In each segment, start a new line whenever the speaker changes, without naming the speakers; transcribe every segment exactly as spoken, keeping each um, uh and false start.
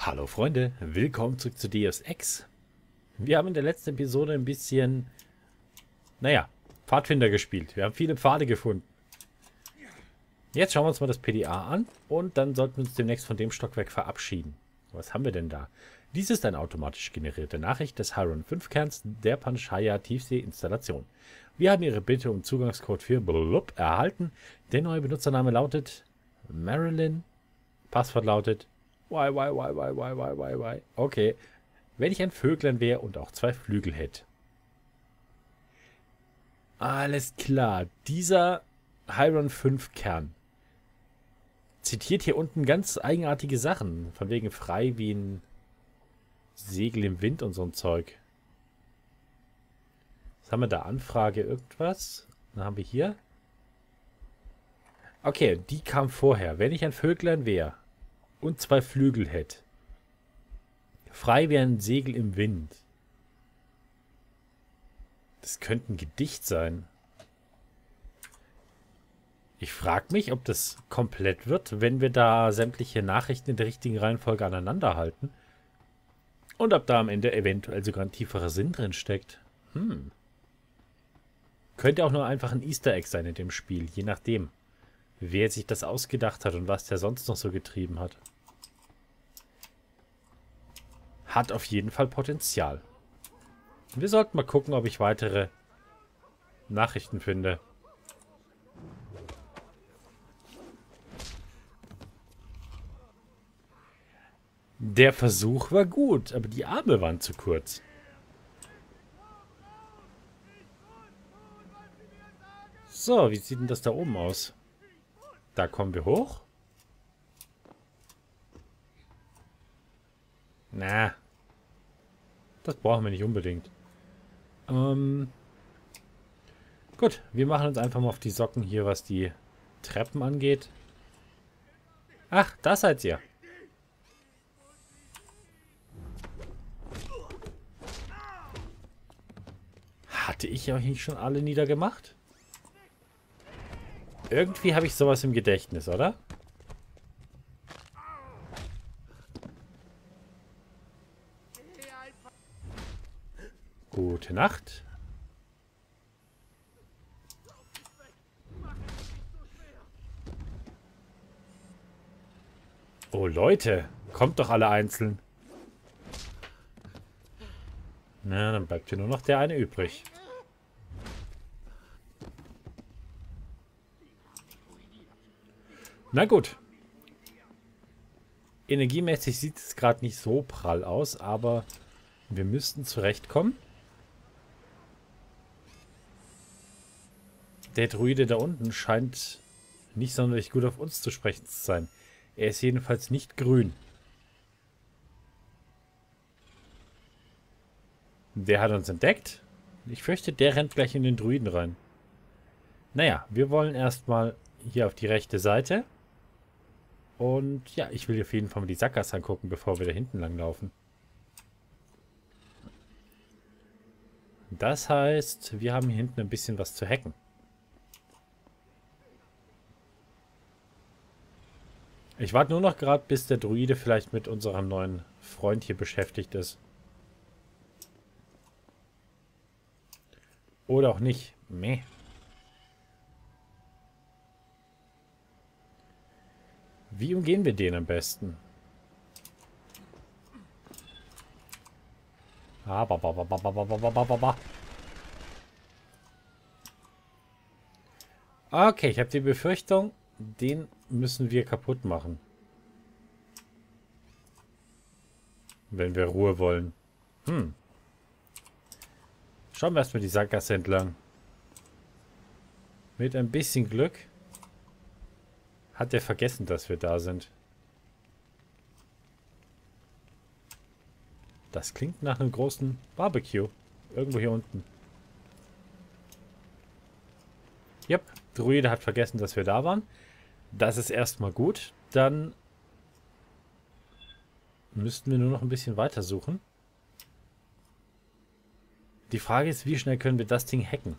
Hallo Freunde, willkommen zurück zu Deus Ex. Wir haben in der letzten Episode ein bisschen, naja, Pfadfinder gespielt. Wir haben viele Pfade gefunden. Jetzt schauen wir uns mal das P D A an und dann sollten wir uns demnächst von dem Stockwerk verabschieden. Was haben wir denn da? Dies ist eine automatisch generierte Nachricht des Chiron fünf Kerns der Panchaya Tiefsee-Installation. Wir haben Ihre Bitte um Zugangscode für blub erhalten. Der neue Benutzername lautet Marilyn. Passwort lautet Why, why, why, why, why, why, why, why. Okay. Wenn ich ein Vöglein wäre und auch zwei Flügel hätte. Alles klar. Dieser Chiron fünf Kern zitiert hier unten ganz eigenartige Sachen. Von wegen frei wie ein Segel im Wind und so ein Zeug. Was haben wir da? Anfrage irgendwas? Dann haben wir hier. Okay, die kam vorher. Wenn ich ein Vöglein wäre und zwei Flügel hätte. Frei wie ein Segel im Wind. Das könnte ein Gedicht sein. Ich frage mich, ob das komplett wird, wenn wir da sämtliche Nachrichten in der richtigen Reihenfolge aneinander halten. Und ob da am Ende eventuell sogar ein tieferer Sinn drin steckt. Hm. Könnte auch nur einfach ein Easter Egg sein in dem Spiel, je nachdem, wer sich das ausgedacht hat und was der sonst noch so getrieben hat. Hat auf jeden Fall Potenzial. Wir sollten mal gucken, ob ich weitere Nachrichten finde. Der Versuch war gut, aber die Arme waren zu kurz. So, wie sieht denn das da oben aus? Da kommen wir hoch. Na. Das brauchen wir nicht unbedingt. Ähm. Gut, wir machen uns einfach mal auf die Socken hier, was die Treppen angeht. Ach, da seid ihr. Hatte ich euch nicht schon alle niedergemacht? Irgendwie habe ich sowas im Gedächtnis, oder? Gute Nacht. Oh Leute, kommt doch alle einzeln. Na, dann bleibt hier nur noch der eine übrig. Na gut. Energiemäßig sieht es gerade nicht so prall aus, aber wir müssten zurechtkommen. Der Druide da unten scheint nicht sonderlich gut auf uns zu sprechen zu sein. Er ist jedenfalls nicht grün. Der hat uns entdeckt. Ich fürchte, der rennt gleich in den Druiden rein. Naja, wir wollen erstmal hier auf die rechte Seite. Und ja, ich will auf jeden Fall mal die Sackgasse angucken, bevor wir da hinten lang laufen. Das heißt, wir haben hier hinten ein bisschen was zu hacken. Ich warte nur noch gerade, bis der Druide vielleicht mit unserem neuen Freund hier beschäftigt ist. Oder auch nicht. Meh. Wie umgehen wir den am besten? Ah, ba, ba, ba, ba, ba, ba, ba, ba, ba. Okay, ich habe die Befürchtung, den müssen wir kaputt machen. Wenn wir Ruhe wollen. Hm. Schauen wir erstmal die Sackgasse entlang. Mit ein bisschen Glück hat er vergessen, dass wir da sind. Das klingt nach einem großen Barbecue. Irgendwo hier unten. Yep, Druide hat vergessen, dass wir da waren. Das ist erstmal gut. Dann müssten wir nur noch ein bisschen weiter suchen. Die Frage ist, wie schnell können wir das Ding hacken?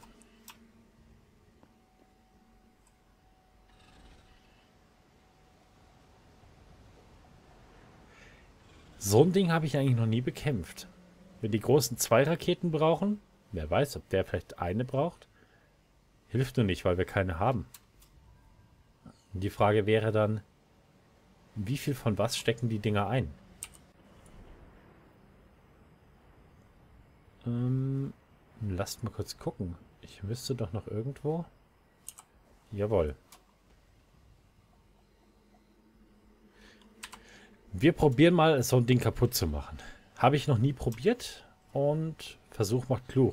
So ein Ding habe ich eigentlich noch nie bekämpft. Wenn die großen zwei Raketen brauchen, wer weiß, ob der vielleicht eine braucht, hilft nur nicht, weil wir keine haben. Und die Frage wäre dann, wie viel von was stecken die Dinger ein? Ähm, lasst mal kurz gucken. Ich müsste doch noch irgendwo... Jawohl. Wir probieren mal, so ein Ding kaputt zu machen. Habe ich noch nie probiert und Versuch macht klug.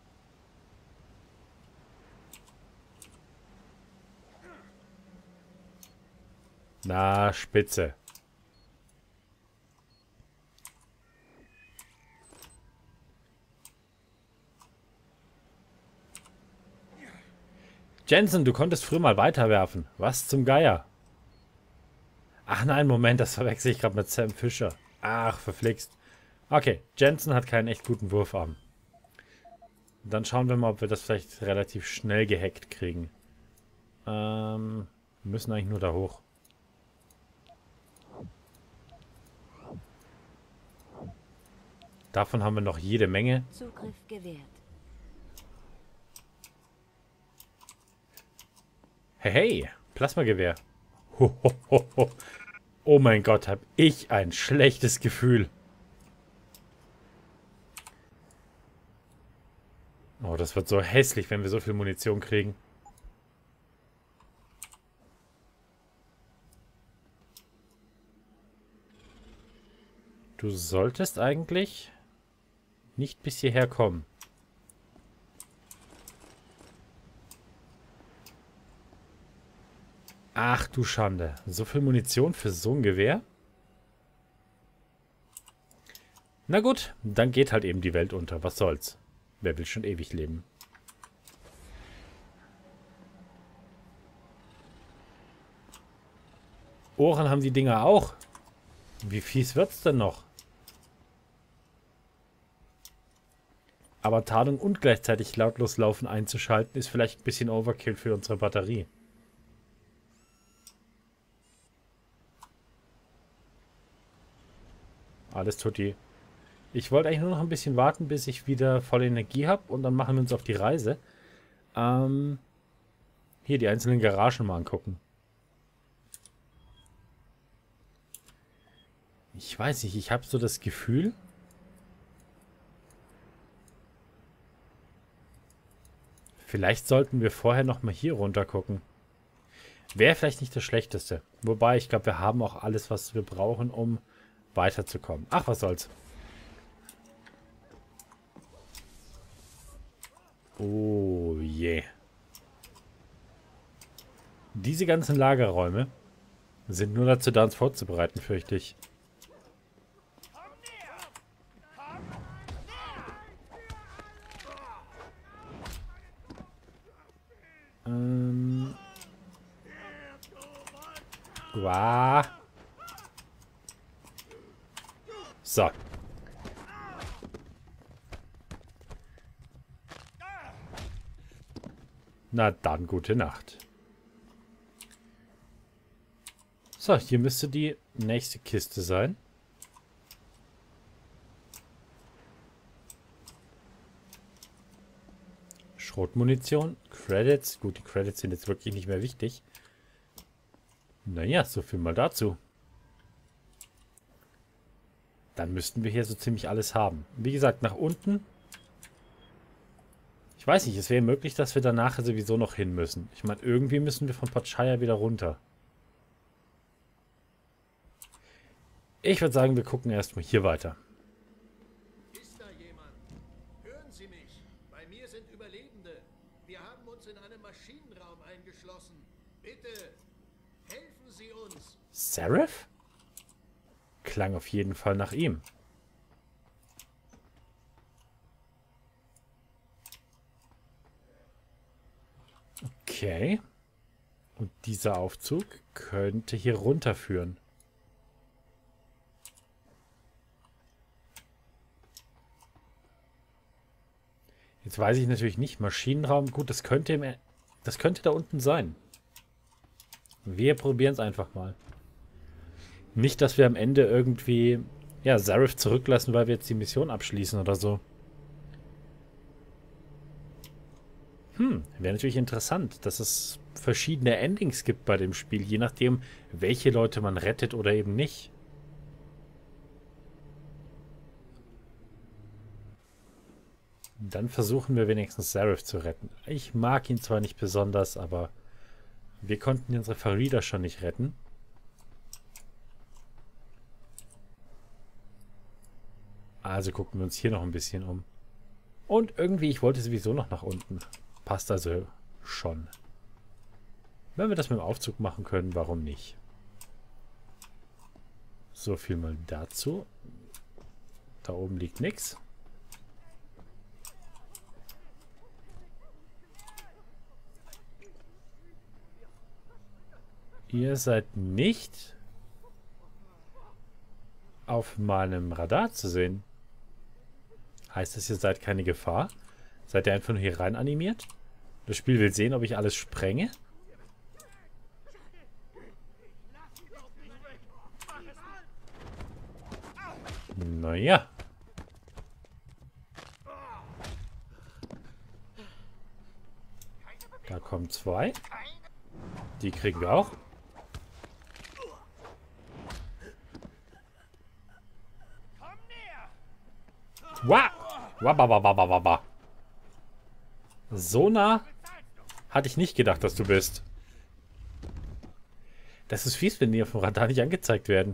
Na, spitze. Jensen, du konntest früher mal weiterwerfen. Was zum Geier? Ach nein, Moment, das verwechsel ich gerade mit Sam Fisher. Ach, verflixt. Okay, Jensen hat keinen echt guten Wurfarm. Dann schauen wir mal, ob wir das vielleicht relativ schnell gehackt kriegen. Ähm, wir müssen eigentlich nur da hoch. Davon haben wir noch jede Menge.
Zugriff gewährt.
Hey, hey, Plasmagewehr. Ho, ho, ho, ho. Oh mein Gott, hab ich ein schlechtes Gefühl. Oh, das wird so hässlich, wenn wir so viel Munition kriegen. Du solltest eigentlich nicht bis hierher kommen. Ach du Schande. So viel Munition für so ein Gewehr? Na gut, dann geht halt eben die Welt unter. Was soll's? Wer will schon ewig leben? Ohren haben die Dinger auch. Wie fies wird's denn noch? Aber Tarnung und gleichzeitig lautlos laufen einzuschalten, ist vielleicht ein bisschen Overkill für unsere Batterie. Alles tutti. Ich wollte eigentlich nur noch ein bisschen warten, bis ich wieder volle Energie habe und dann machen wir uns auf die Reise. Ähm, hier die einzelnen Garagen mal angucken. Ich weiß nicht, ich habe so das Gefühl... Vielleicht sollten wir vorher nochmal hier runter gucken. Wäre vielleicht nicht das Schlechteste. Wobei, ich glaube, wir haben auch alles, was wir brauchen, um weiterzukommen. Ach, was soll's. Oh je. Diese ganzen Lagerräume sind nur dazu da, uns vorzubereiten, fürchte ich. Ähm. Uah. So. Na dann, gute Nacht. So, hier müsste die nächste Kiste sein. Schrotmunition, Credits. Gut, die Credits sind jetzt wirklich nicht mehr wichtig. Naja, so viel mal dazu. Dann müssten wir hier so ziemlich alles haben. Wie gesagt, nach unten. Ich weiß nicht, es wäre möglich, dass wir danach sowieso noch hin müssen. Ich meine, irgendwie müssen wir von Pachaya wieder runter. Ich würde sagen, wir gucken erstmal hier weiter.
Ist da jemand? Hören Sie mich. Bei mir sind Überlebende. Wir haben uns in einem Maschinenraum eingeschlossen. Bitte, helfen Sie uns.
Seraph? Klang auf jeden Fall nach ihm. Okay. Und dieser Aufzug könnte hier runterführen. Jetzt weiß ich natürlich nicht. Maschinenraum, gut, das könnte, im, das könnte da unten sein. Wir probieren es einfach mal. Nicht, dass wir am Ende irgendwie ja, Zareth zurücklassen, weil wir jetzt die Mission abschließen oder so. Hm, wäre natürlich interessant, dass es verschiedene Endings gibt bei dem Spiel, je nachdem, welche Leute man rettet oder eben nicht. Dann versuchen wir wenigstens Zareth zu retten. Ich mag ihn zwar nicht besonders, aber wir konnten unsere Farida schon nicht retten. Also gucken wir uns hier noch ein bisschen um. Und irgendwie, ich wollte sowieso noch nach unten. Passt also schon. Wenn wir das mit dem Aufzug machen können, warum nicht? So viel mal dazu. Da oben liegt nichts. Ihr seid nicht auf meinem Radar zu sehen. Heißt das, ihr seid keine Gefahr? Seid ihr einfach nur hier rein animiert? Das Spiel will sehen, ob ich alles sprenge? Naja. Da kommen zwei. Die kriegen wir auch. Wow! Wabababababa. So nah hatte ich nicht gedacht, dass du bist. Das ist fies, wenn die auf dem Radar nicht angezeigt werden.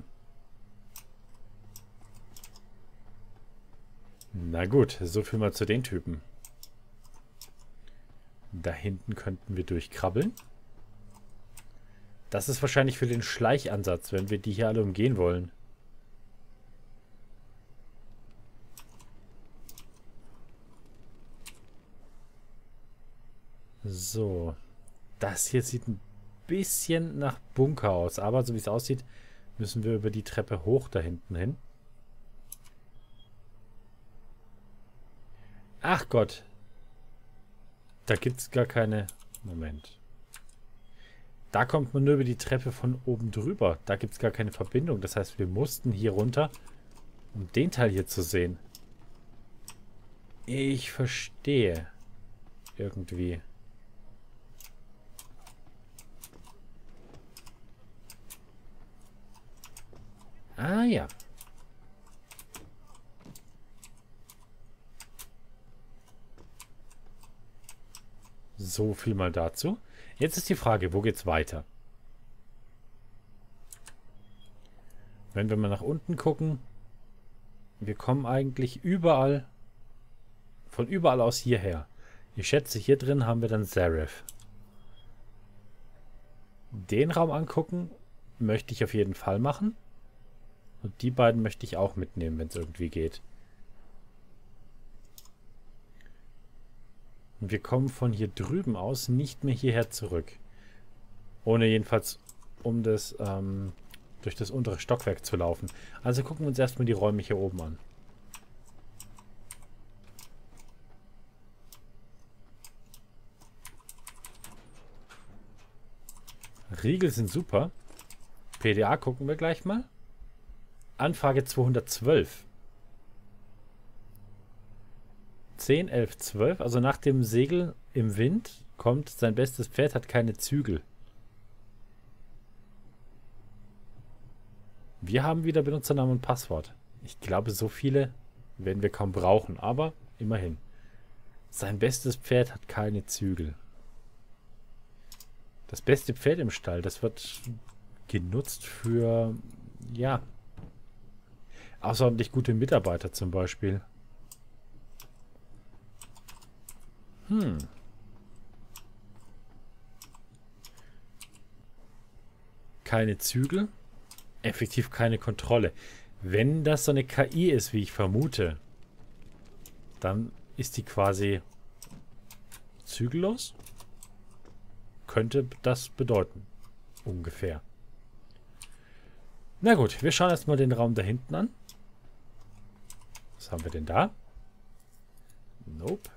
Na gut, so viel mal zu den Typen. Da hinten könnten wir durchkrabbeln. Das ist wahrscheinlich für den Schleichansatz, wenn wir die hier alle umgehen wollen. So. Das hier sieht ein bisschen nach Bunker aus. Aber so wie es aussieht, müssen wir über die Treppe hoch da hinten hin. Ach Gott. Da gibt es gar keine... Moment. Da kommt man nur über die Treppe von oben drüber. Da gibt es gar keine Verbindung. Das heißt, wir mussten hier runter, um den Teil hier zu sehen. Ich verstehe. Irgendwie. Ah ja. So viel mal dazu. Jetzt ist die Frage, wo geht's weiter? Wenn wir mal nach unten gucken, wir kommen eigentlich überall, von überall aus hierher. Ich schätze, hier drin haben wir dann Zareth. Den Raum angucken möchte ich auf jeden Fall machen. Und die beiden möchte ich auch mitnehmen, wenn es irgendwie geht. Und wir kommen von hier drüben aus nicht mehr hierher zurück. Ohne jedenfalls um das, ähm, durch das untere Stockwerk zu laufen. Also gucken wir uns erstmal die Räume hier oben an. Riegel sind super. P D A gucken wir gleich mal. Anfrage zweihundertzwölf. zehn, elf, zwölf. Also nach dem Segel im Wind kommt, sein bestes Pferd hat keine Zügel. Wir haben wieder Benutzernamen und Passwort. Ich glaube, so viele werden wir kaum brauchen, aber immerhin. Sein bestes Pferd hat keine Zügel. Das beste Pferd im Stall, das wird genutzt für, ja, außerordentlich gute Mitarbeiter zum Beispiel. Hm. Keine Zügel. Effektiv keine Kontrolle. Wenn das so eine K I ist, wie ich vermute, dann ist die quasi zügellos. Könnte das bedeuten. Ungefähr. Na gut, wir schauen erstmal den Raum da hinten an. Was haben wir denn da? Nope.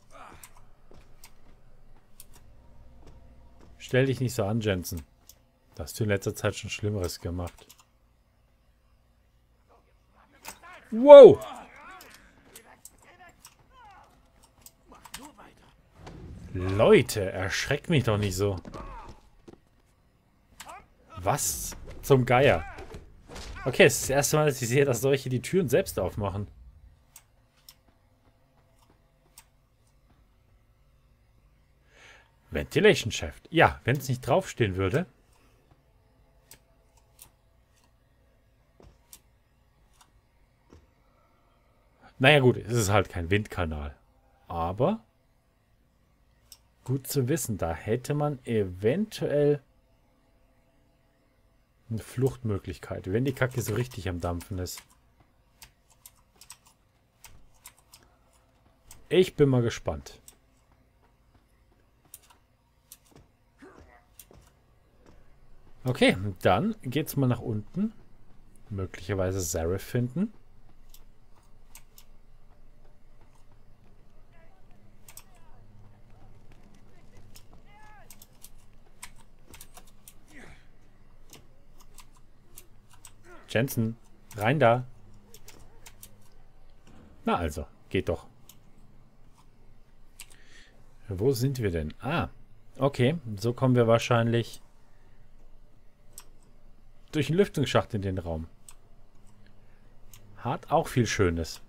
Stell dich nicht so an, Jensen. Da hast du in letzter Zeit schon Schlimmeres gemacht. Wow! Leute, erschreckt mich doch nicht so. Was zum Geier? Okay, es ist das erste Mal, dass ich sehe, dass solche die Türen selbst aufmachen. Ventilation Shaft. Ja, wenn es nicht draufstehen würde. Naja gut, es ist halt kein Windkanal. Aber gut zu wissen, da hätte man eventuell eine Fluchtmöglichkeit, wenn die Kacke so richtig am Dampfen ist. Ich bin mal gespannt. Okay, dann geht's mal nach unten. Möglicherweise Seraph finden. Jensen, rein da. Na also, geht doch. Wo sind wir denn? Ah, okay. So kommen wir wahrscheinlich durch den Lüftungsschacht in den Raum. Hat auch viel Schönes.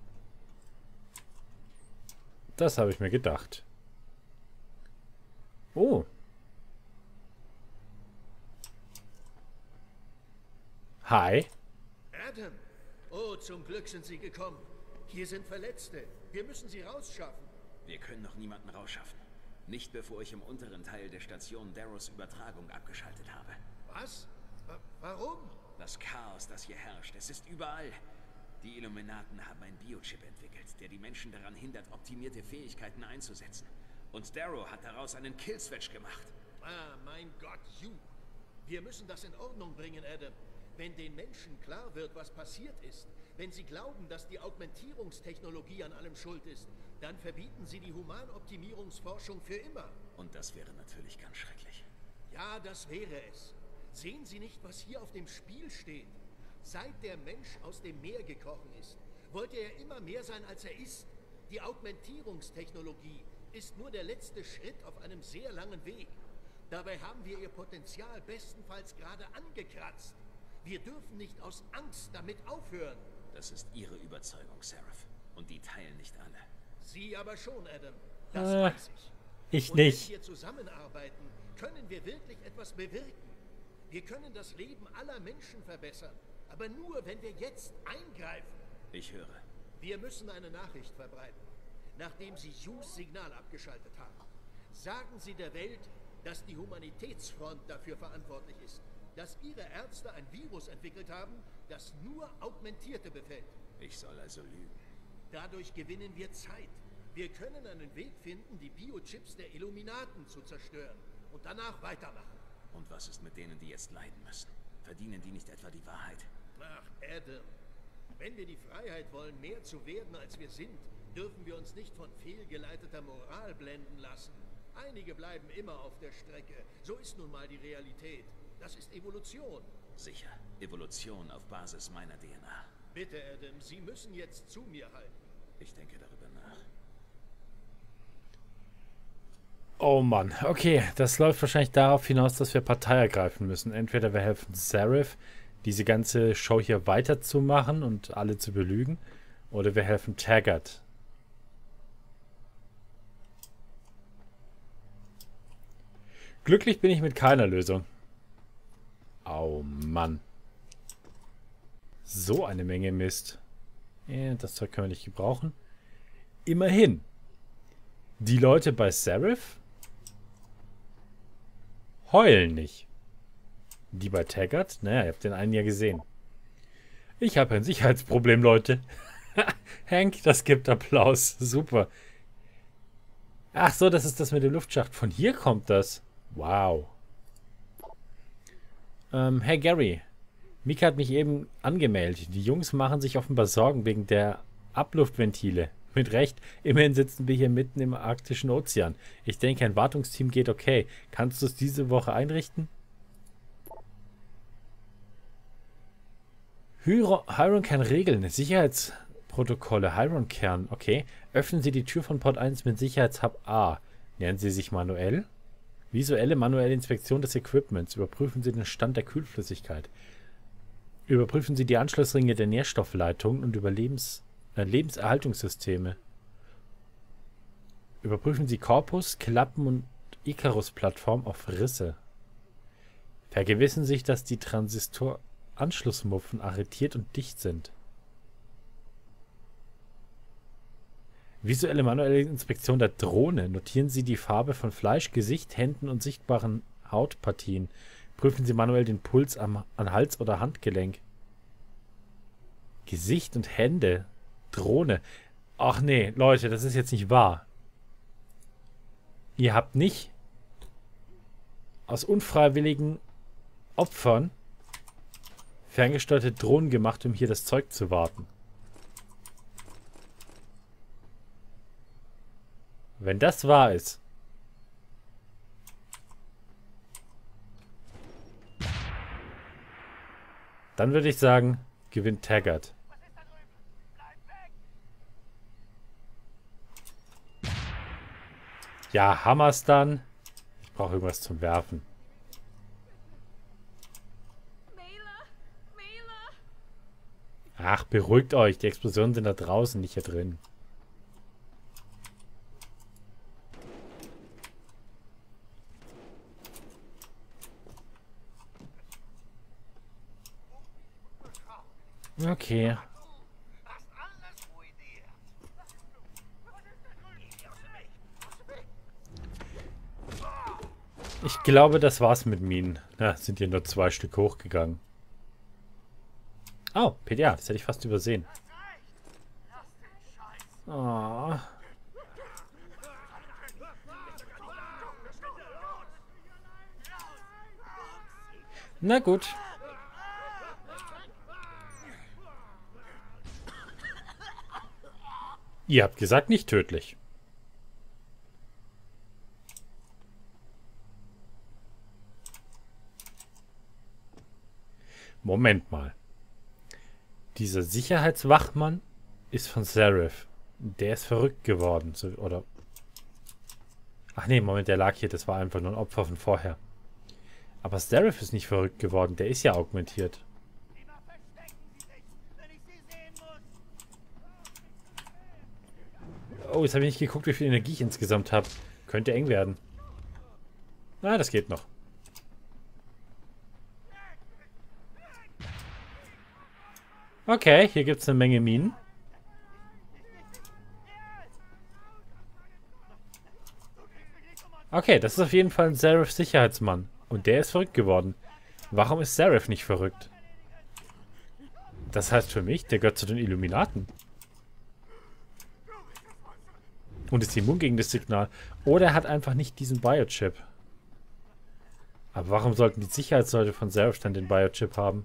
Das habe ich mir gedacht. Oh. Hi.
Adam! Oh, zum Glück sind Sie gekommen. Hier sind Verletzte. Wir müssen sie rausschaffen.
Wir können noch niemanden rausschaffen. Nicht bevor ich im unteren Teil der Station Darrows Übertragung abgeschaltet habe.
Was? Wa- warum?
Das Chaos, das hier herrscht, es ist überall. Die Illuminaten haben einen Biochip entwickelt, der die Menschen daran hindert, optimierte Fähigkeiten einzusetzen. Und Darrow hat daraus einen Killswitch gemacht.
Ah, mein Gott, Hugh. Wir müssen das in Ordnung bringen, Adam. Wenn den Menschen klar wird, was passiert ist, wenn sie glauben, dass die Augmentierungstechnologie an allem schuld ist, dann verbieten sie die Humanoptimierungsforschung für immer.
Und das wäre natürlich ganz schrecklich.
Ja, das wäre es. Sehen Sie nicht, was hier auf dem Spiel steht? Seit der Mensch aus dem Meer gekrochen ist, wollte er immer mehr sein, als er ist. Die Augmentierungstechnologie ist nur der letzte Schritt auf einem sehr langen Weg. Dabei haben wir ihr Potenzial bestenfalls gerade angekratzt. Wir dürfen nicht aus Angst damit aufhören.
Das ist Ihre Überzeugung, Seraph. Und die teilen nicht alle.
Sie aber schon, Adam. Das
Äh,
weiß ich.
Ich
Und
nicht.
wenn wir zusammenarbeiten, können wir wirklich etwas bewirken. Wir können das Leben aller Menschen verbessern. Aber nur, wenn wir jetzt eingreifen.
Ich höre.
Wir müssen eine Nachricht verbreiten, nachdem Sie Hughes Signal abgeschaltet haben. Sagen Sie der Welt, dass die Humanitätsfront dafür verantwortlich ist. Dass Ihre Ärzte ein Virus entwickelt haben, das nur Augmentierte befällt.
Ich soll also lügen.
Dadurch gewinnen wir Zeit. Wir können einen Weg finden, die Biochips der Illuminaten zu zerstören und danach weitermachen.
Und was ist mit denen, die jetzt leiden müssen? Verdienen die nicht etwa die Wahrheit?
Ach, Adam. Wenn wir die Freiheit wollen, mehr zu werden, als wir sind, dürfen wir uns nicht von fehlgeleiteter Moral blenden lassen. Einige bleiben immer auf der Strecke. So ist nun mal die Realität. Das ist Evolution.
Sicher. Evolution auf Basis meiner D N A.
Bitte, Adam, Sie müssen jetzt zu mir halten.
Ich denke darüber nach.
Oh Mann, okay, das läuft wahrscheinlich darauf hinaus, dass wir Partei ergreifen müssen. Entweder wir helfen Seraph, diese ganze Show hier weiterzumachen und alle zu belügen, oder wir helfen Taggart. Glücklich bin ich mit keiner Lösung. Oh Mann. So eine Menge Mist. Ja, das Zeug können wir nicht gebrauchen. Immerhin. Die Leute bei Seraph heulen nicht. Die bei Taggart? Naja, ihr habt den einen ja gesehen. Ich habe ein Sicherheitsproblem, Leute. Hank, das gibt Applaus. Super. Ach so, das ist das mit dem Luftschacht. Von hier kommt das. Wow. Ähm, hey Gary. Mika hat mich eben angemeldet. Die Jungs machen sich offenbar Sorgen wegen der Abluftventile. Mit Recht. Immerhin sitzen wir hier mitten im arktischen Ozean. Ich denke, ein Wartungsteam geht okay. Kannst du es diese Woche einrichten? Hyro- Hiron kann regeln. Sicherheits... Protokolle. Hyron-Kern. Okay. Öffnen Sie die Tür von Port eins mit Sicherheitshub A. Nähern Sie sich manuell. Visuelle manuelle Inspektion des Equipments. Überprüfen Sie den Stand der Kühlflüssigkeit. Überprüfen Sie die Anschlussringe der Nährstoffleitungen und Überlebens, äh, Lebenserhaltungssysteme. Überprüfen Sie Korpus, Klappen und Icarus-Plattform auf Risse. Vergewissern sich, dass die Transistoranschlussmuffen arretiert und dicht sind. Visuelle manuelle Inspektion der Drohne. Notieren Sie die Farbe von Fleisch, Gesicht, Händen und sichtbaren Hautpartien. Prüfen Sie manuell den Puls am, an Hals oder Handgelenk. Gesicht und Hände. Drohne. Ach nee, Leute, das ist jetzt nicht wahr. Ihr habt nicht aus unfreiwilligen Opfern ferngesteuerte Drohnen gemacht, um hier das Zeug zu warten. Wenn das wahr ist, dann würde ich sagen, gewinnt Taggart. Ja, Hammers dann. Ich brauche irgendwas zum Werfen. Ach, beruhigt euch. Die Explosionen sind da draußen, nicht hier drin. Okay. Ich glaube, das war's mit Minen. Ja, sind hier nur zwei Stück hochgegangen. Oh, P D A, das hätte ich fast übersehen. Oh. Na gut. Ihr habt gesagt, nicht tödlich. Moment mal. Dieser Sicherheitswachmann ist von Seraph. Der ist verrückt geworden. So, oder. Ach nee, Moment, der lag hier. Das war einfach nur ein Opfer von vorher. Aber Seraph ist nicht verrückt geworden. Der ist ja augmentiert. Oh, jetzt habe ich nicht geguckt, wie viel Energie ich insgesamt habe. Könnte eng werden. Na, das geht noch. Okay, hier gibt es eine Menge Minen. Okay, das ist auf jeden Fall ein Seraph-Sicherheitsmann. Und der ist verrückt geworden. Warum ist Seraph nicht verrückt? Das heißt für mich, der gehört zu den Illuminaten. Und ist immun gegen das Signal. Oder er hat einfach nicht diesen Biochip. Aber warum sollten die Sicherheitsleute von Seraph dann den Biochip haben?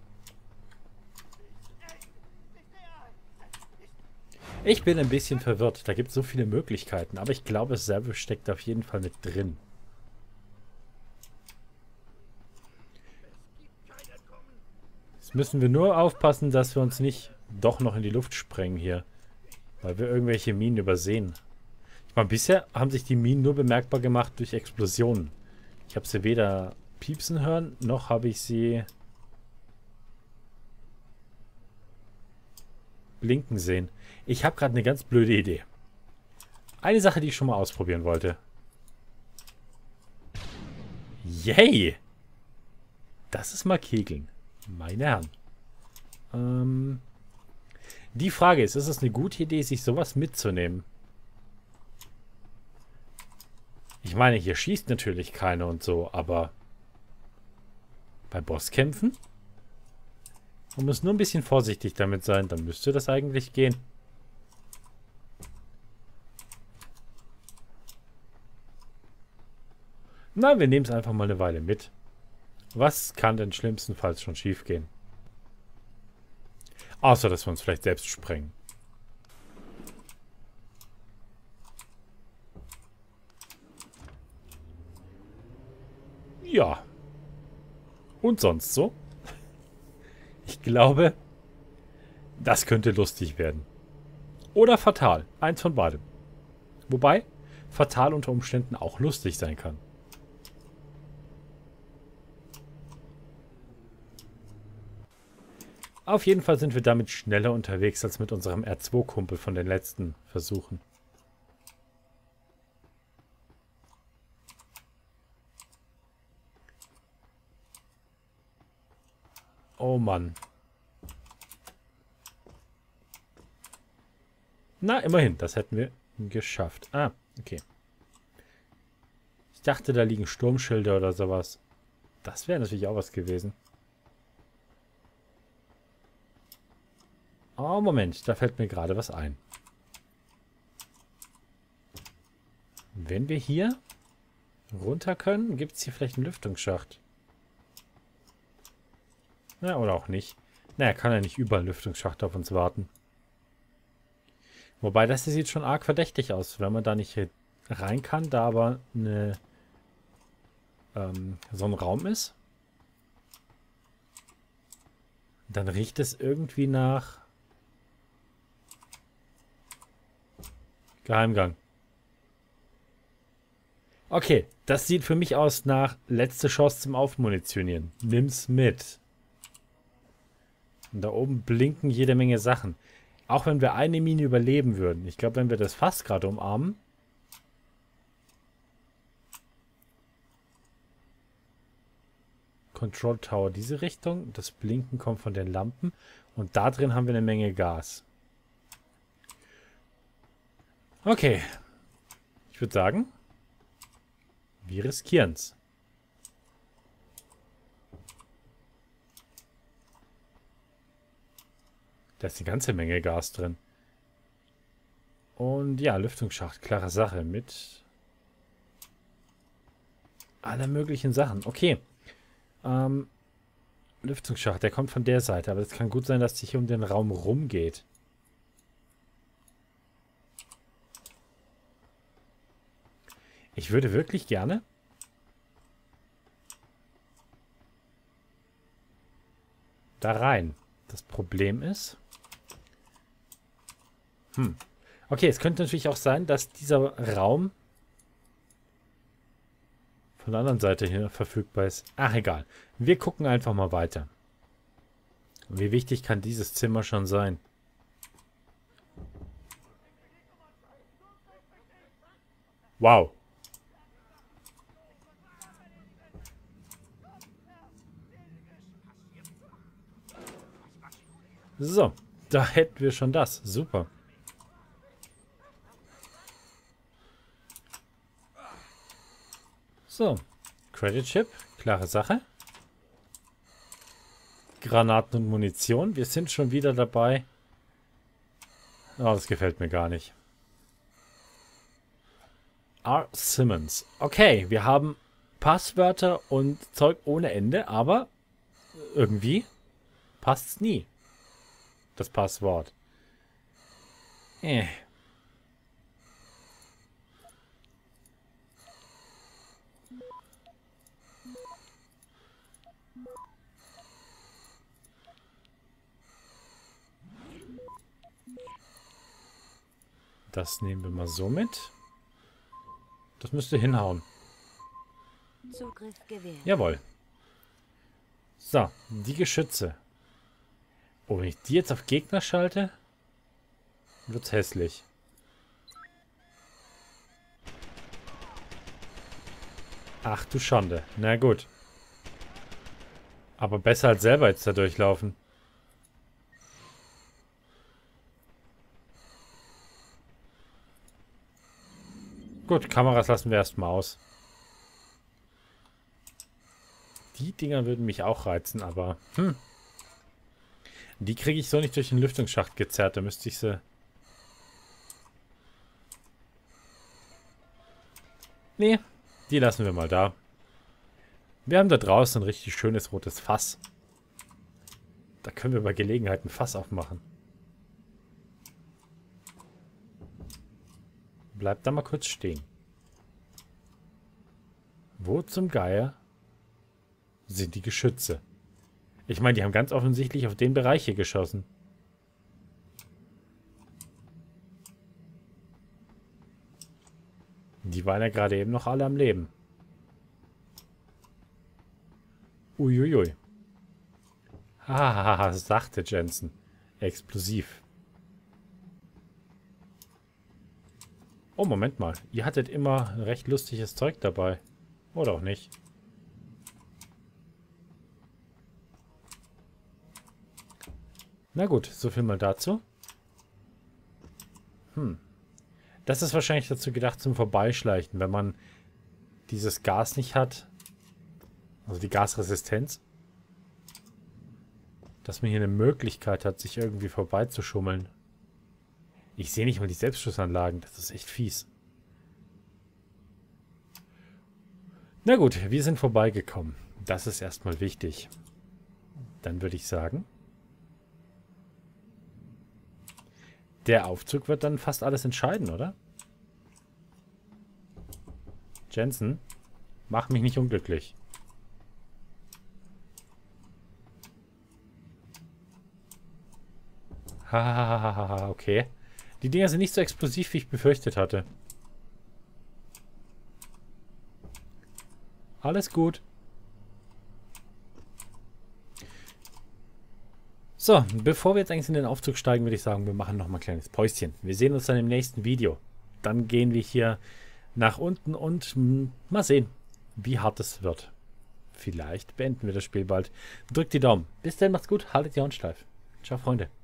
Ich bin ein bisschen verwirrt. Da gibt es so viele Möglichkeiten. Aber ich glaube, Seraph steckt auf jeden Fall mit drin. Jetzt müssen wir nur aufpassen, dass wir uns nicht doch noch in die Luft sprengen hier. Weil wir irgendwelche Minen übersehen. Ich meine, bisher haben sich die Minen nur bemerkbar gemacht durch Explosionen. Ich habe sie weder piepsen hören, noch habe ich sie blinken sehen. Ich habe gerade eine ganz blöde Idee. Eine Sache, die ich schon mal ausprobieren wollte. Yay! Das ist mal Kegeln. Meine Herren. Ähm, die Frage ist, ist es eine gute Idee, sich sowas mitzunehmen? Ich meine, hier schießt natürlich keiner und so, aber bei Bosskämpfen? Man muss nur ein bisschen vorsichtig damit sein, dann müsste das eigentlich gehen. Na, wir nehmen es einfach mal eine Weile mit. Was kann denn schlimmstenfalls schon schief gehen? Außer, dass wir uns vielleicht selbst sprengen. Ja. Und sonst so? Ich glaube, das könnte lustig werden. Oder fatal. Eins von beidem. Wobei fatal unter Umständen auch lustig sein kann. Auf jeden Fall sind wir damit schneller unterwegs als mit unserem R zwei Kumpel von den letzten Versuchen. Oh Mann. Na, immerhin, das hätten wir geschafft. Ah, okay. Ich dachte, da liegen Sturmschilde oder sowas. Das wäre natürlich auch was gewesen. Oh, Moment, da fällt mir gerade was ein. Wenn wir hier runter können, gibt es hier vielleicht einen Lüftungsschacht. Ja, oder auch nicht. Naja, kann ja nicht überall ein Lüftungsschacht auf uns warten. Wobei, das sieht schon arg verdächtig aus, wenn man da nicht rein kann, da aber eine, ähm, so ein Raum ist. Dann riecht es irgendwie nach Geheimgang. Okay, das sieht für mich aus nach letzte Chance zum Aufmunitionieren. Nimm's mit. Und da oben blinken jede Menge Sachen. Auch wenn wir eine Mine überleben würden. Ich glaube, wenn wir das Fass gerade umarmen. Control Tower diese Richtung. Das Blinken kommt von den Lampen. Und da drin haben wir eine Menge Gas. Okay. Ich würde sagen, wir riskieren's. Da ist eine ganze Menge Gas drin. Und ja, Lüftungsschacht, klare Sache mit aller möglichen Sachen. Okay. Ähm, Lüftungsschacht, der kommt von der Seite, aber es kann gut sein, dass es hier um den Raum rumgeht. Ich würde wirklich gerne da rein. Das Problem ist... Hm. Okay, es könnte natürlich auch sein, dass dieser Raum von der anderen Seite hier verfügbar ist. Ach, egal. Wir gucken einfach mal weiter. Wie wichtig kann dieses Zimmer schon sein? Wow. So, da hätten wir schon das. Super. So, Credit Chip, klare Sache. Granaten und Munition. Wir sind schon wieder dabei. Oh, das gefällt mir gar nicht. R. Simmons. Okay, wir haben Passwörter und Zeug ohne Ende, aber irgendwie passt's nie. Das Passwort. Äh. Das nehmen wir mal so mit. Das müsste hinhauen.
Zugriff gewährt.
Jawohl. So, die Geschütze. Oh, wenn ich die jetzt auf Gegner schalte, wird's hässlich. Ach du Schande. Na gut. Aber besser als selber jetzt da durchlaufen. Gut, Kameras lassen wir erstmal aus. Die Dinger würden mich auch reizen, aber... Hm. Die kriege ich so nicht durch den Lüftungsschacht gezerrt. Da müsste ich sie... Nee, die lassen wir mal da. Wir haben da draußen ein richtig schönes rotes Fass. Da können wir bei Gelegenheit ein Fass aufmachen. Bleibt da mal kurz stehen. Wo zum Geier sind die Geschütze? Ich meine, die haben ganz offensichtlich auf den Bereich hier geschossen. Die waren ja gerade eben noch alle am Leben. Uiuiui. Hahaha, sagte Jensen. Explosiv. Oh, Moment mal. Ihr hattet immer recht lustiges Zeug dabei. Oder auch nicht. Na gut, so viel mal dazu. Hm. Das ist wahrscheinlich dazu gedacht zum Vorbeischleichen, wenn man dieses Gas nicht hat. Also die Gasresistenz. Dass man hier eine Möglichkeit hat, sich irgendwie vorbeizuschummeln. Ich sehe nicht mal die Selbstschussanlagen. Das ist echt fies. Na gut, wir sind vorbeigekommen. Das ist erstmal wichtig. Dann würde ich sagen, der Aufzug wird dann fast alles entscheiden, oder? Jensen, mach mich nicht unglücklich. Hahaha, okay. Die Dinger sind nicht so explosiv, wie ich befürchtet hatte. Alles gut. So, bevor wir jetzt eigentlich in den Aufzug steigen, würde ich sagen, wir machen noch mal ein kleines Päuschen. Wir sehen uns dann im nächsten Video. Dann gehen wir hier nach unten und mh, mal sehen, wie hart es wird. Vielleicht beenden wir das Spiel bald. Drückt die Daumen. Bis dann, macht's gut, haltet die Ohren steif. Ciao, Freunde.